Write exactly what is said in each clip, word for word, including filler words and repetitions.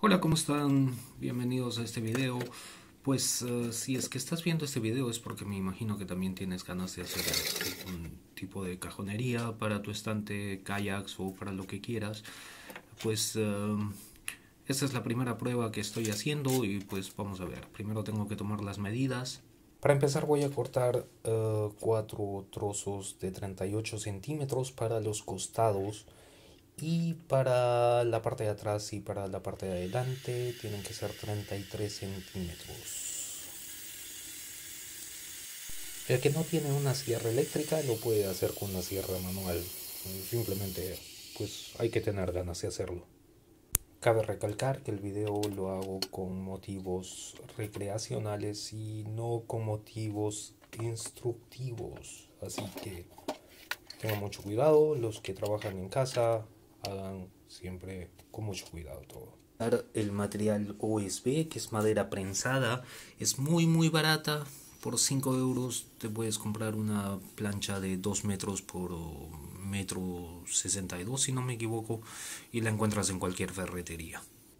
Hola, ¿cómo están? Bienvenidos a este video. Pues eh, si es que estás viendo este video es porque me imagino que también tienes ganas de hacer un tipo de cajonería para tu estante, kayaks o para lo que quieras. Pues eh, esta es la primera prueba que estoy haciendo y pues vamos a ver. Primero tengo que tomar las medidas. Para empezar voy a cortar eh, cuatro trozos de treinta y ocho centímetros para los costados. Y para la parte de atrás y para la parte de adelante tienen que ser treinta y tres centímetros. El que no tiene una sierra eléctrica lo puede hacer con una sierra manual. Simplemente pues hay que tener ganas de hacerlo. Cabe recalcar que el video lo hago con motivos recreacionales y no con motivos instructivos. Así que tengan mucho cuidado, los que trabajan en casa, hagan siempre con mucho cuidado todo. El material O S B, que es madera prensada, es muy muy barata. Por cinco euros te puedes comprar una plancha de dos metros por metro sesenta y dos, si no me equivoco, y la encuentras en cualquier ferretería.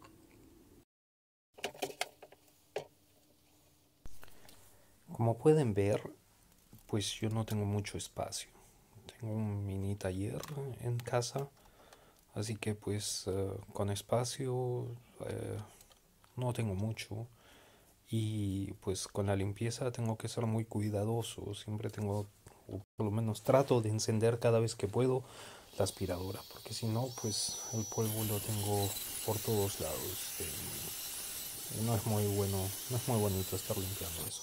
Como pueden ver, pues yo no tengo mucho espacio. Tengo un mini taller en casa. Así que pues uh, con espacio uh, no tengo mucho y pues con la limpieza tengo que ser muy cuidadoso. Siempre tengo, o por lo menos trato de encender cada vez que puedo la aspiradora, porque si no pues el polvo lo tengo por todos lados. Eh, no es muy bueno, no es muy bonito estar limpiando eso.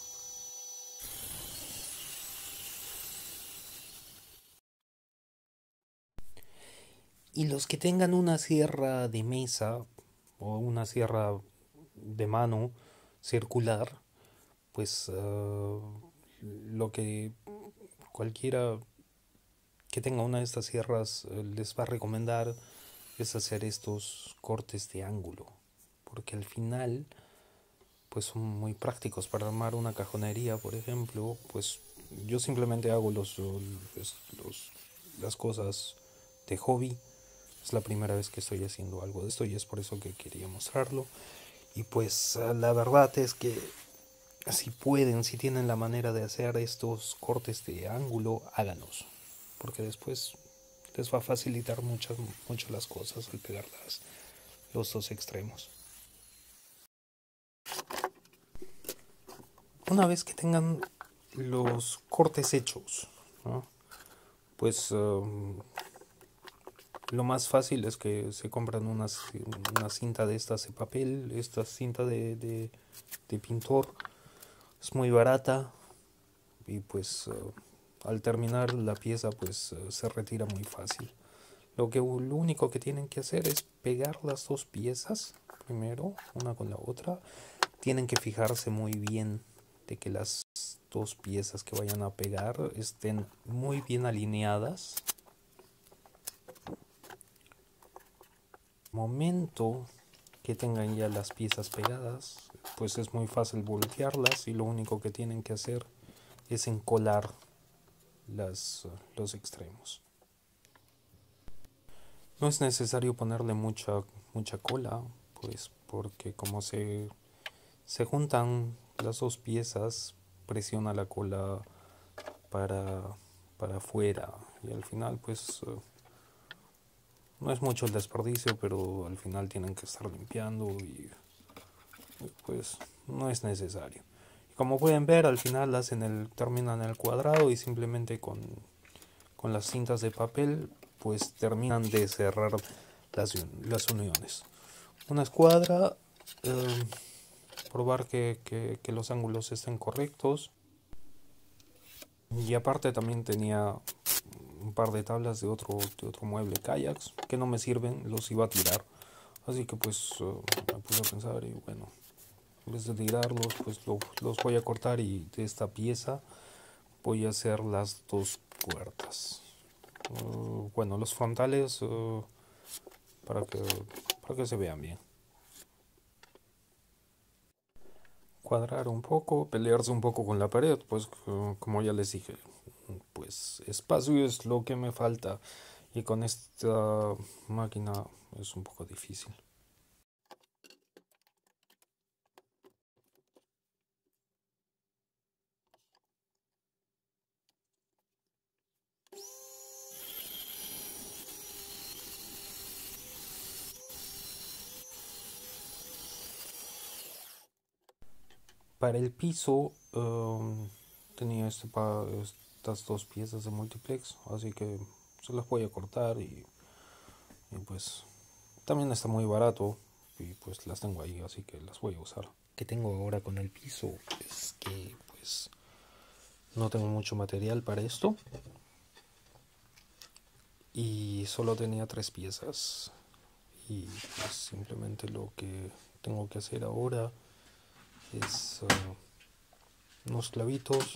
Y los que tengan una sierra de mesa o una sierra de mano circular, pues uh, lo que cualquiera que tenga una de estas sierras uh, les va a recomendar es hacer estos cortes de ángulo, porque al final pues son muy prácticos para armar una cajonería, por ejemplo. Pues yo simplemente hago los, los, los las cosas de hobby. Es la primera vez que estoy haciendo algo de esto y es por eso que quería mostrarlo. Y pues la verdad es que si pueden, si tienen la manera de hacer estos cortes de ángulo, háganlos. Porque después les va a facilitar muchas, mucho las cosas al pegar las, los dos extremos. Una vez que tengan los cortes hechos, ¿no? Pues um, lo más fácil es que se compran una, una cinta de estas de papel, esta cinta de, de, de pintor. Es muy barata y pues uh, al terminar la pieza pues uh, se retira muy fácil. Lo, que, lo único que tienen que hacer es pegar las dos piezas primero, una con la otra. Tienen que fijarse muy bien de que las dos piezas que vayan a pegar estén muy bien alineadas. Momento que tengan ya las piezas pegadas, pues es muy fácil voltearlas y lo único que tienen que hacer es encolar las, los extremos. No es necesario ponerle mucha, mucha cola, pues porque como se, se juntan las dos piezas, presiona la cola para, para afuera y al final pues uh, no es mucho el desperdicio, pero al final tienen que estar limpiando y, y pues no es necesario. Y como pueden ver, al final hacen el, terminan el cuadrado y simplemente con, con las cintas de papel pues terminan de cerrar las, las uniones. Una escuadra, eh, probar que, que, que los ángulos estén correctos. Y aparte también tenía un par de tablas de otro, de otro mueble kayaks que no me sirven, los iba a tirar. Así que pues uh, me puse a pensar y bueno, en vez de tirarlos pues lo, los voy a cortar y de esta pieza voy a hacer las dos puertas. Uh, bueno, los frontales uh, para, que, para que se vean bien. Cuadrar un poco, pelearse un poco con la pared, pues uh, como ya les dije, pues espacio es lo que me falta y con esta máquina es un poco difícil. para el piso um, tenía este pa estas dos piezas de multiplex, así que se las voy a cortar y, y pues también está muy barato y pues las tengo ahí, así que las voy a usar. Que tengo ahora con el piso es que pues no tengo mucho material para esto y solo tenía tres piezas, y pues simplemente lo que tengo que hacer ahora es uh, unos clavitos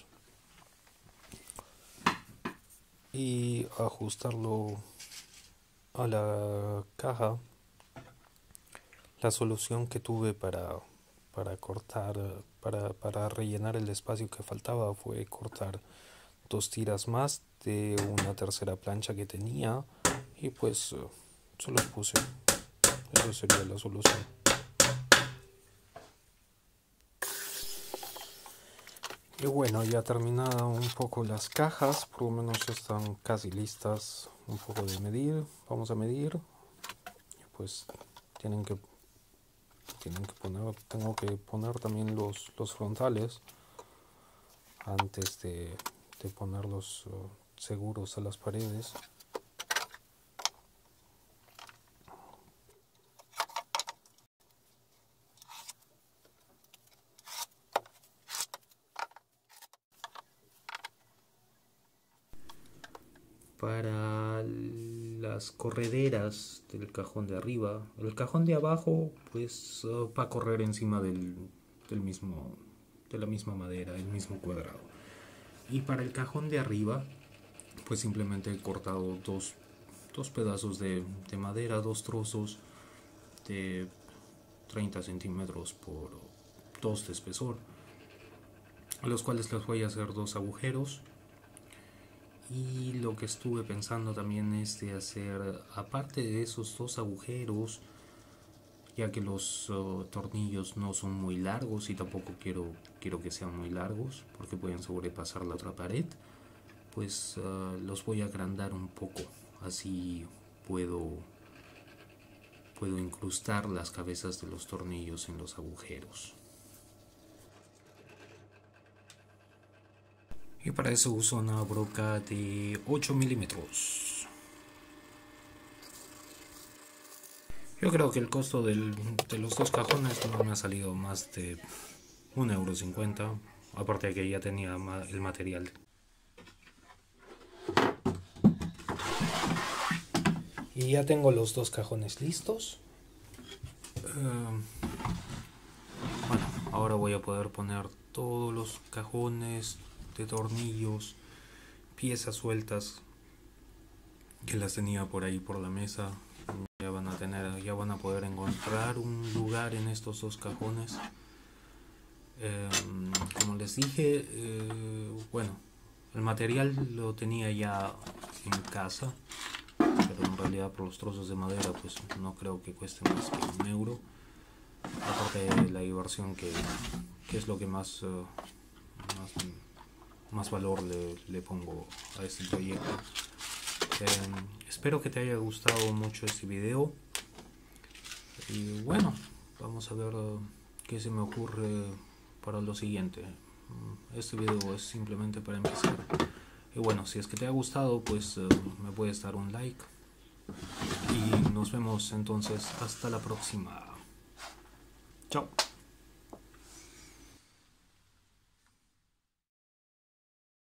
y ajustarlo a la caja. La solución que tuve para, para cortar, para, para rellenar el espacio que faltaba fue cortar dos tiras más de una tercera plancha que tenía y pues uh, se los puse. Eso sería la solución. Y bueno, ya terminado un poco las cajas, por lo menos están casi listas. Un poco de medir, vamos a medir. Pues tienen que tienen que poner, tengo que poner también los, los frontales antes de, de ponerlos uh, seguros a las paredes. Para las correderas del cajón de arriba, el cajón de abajo pues uh, va a correr encima del, del mismo, de la misma madera, el mismo cuadrado. Y para el cajón de arriba pues simplemente he cortado dos, dos pedazos de, de madera, dos trozos de treinta centímetros por dos de espesor, a los cuales les voy a hacer dos agujeros. Y lo que estuve pensando también es de hacer, aparte de esos dos agujeros, ya que los uh, tornillos no son muy largos y tampoco quiero, quiero que sean muy largos porque pueden sobrepasar la otra pared, pues uh, los voy a agrandar un poco, así puedo, puedo incrustar las cabezas de los tornillos en los agujeros. Y para eso uso una broca de ocho milímetros. Yo creo que el costo del, de los dos cajones no me ha salido más de un euro cincuenta. Aparte de que ya tenía el material. Y ya tengo los dos cajones listos. Uh, bueno, ahora voy a poder poner todos los cajones de tornillos, piezas sueltas que las tenía por ahí por la mesa. Ya van a tener, ya van a poder encontrar un lugar en estos dos cajones. Eh, como les dije, eh, bueno, el material lo tenía ya en casa, pero en realidad por los trozos de madera pues no creo que cueste más que un euro. Aparte de la diversión que, que es lo que más, uh, más más valor le, le pongo a este proyecto. Eh, espero que te haya gustado mucho este video y bueno, vamos a ver uh, qué se me ocurre para lo siguiente. Este video es simplemente para empezar y bueno, si es que te ha gustado pues uh, me puedes dar un like y nos vemos entonces hasta la próxima. Chao.